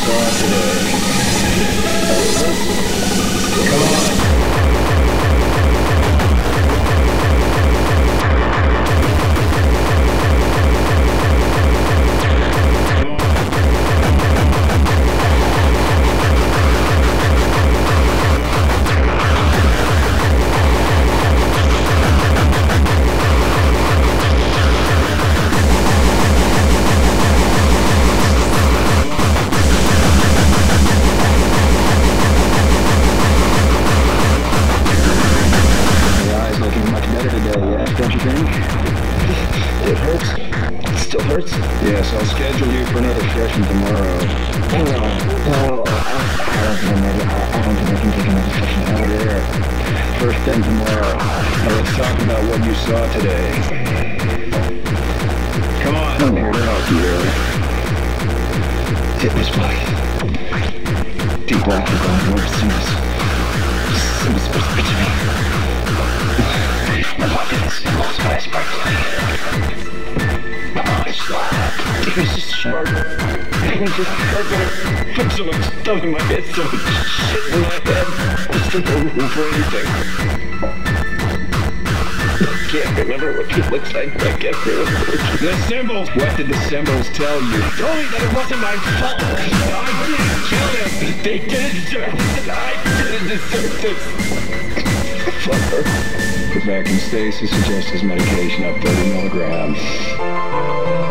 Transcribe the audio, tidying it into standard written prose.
saw today. Come on. Don't you think? It hurts. It still hurts. Yes, I'll schedule you for another session tomorrow. No, I don't think I can take another session out there. First thing tomorrow. Now let's talk about what you saw today. Come on. I'm here to help you, really. It was black. Deep black was going towards Sims. Sims was to me. My pockets lost my sparkling. My eyes slapped. It was just sharp. It was just sharp. Put so much stuff in my head, so much shit in my head. Just took no room for anything. I can't remember what it looks like, but I guess they were working. The symbols! What did the symbols tell you? They told me that it wasn't my fault. I didn't kill them. They didn't deserve this. I didn't deserve this. Fuck her. Put back in stasis, suggest his medication up 30 milligrams.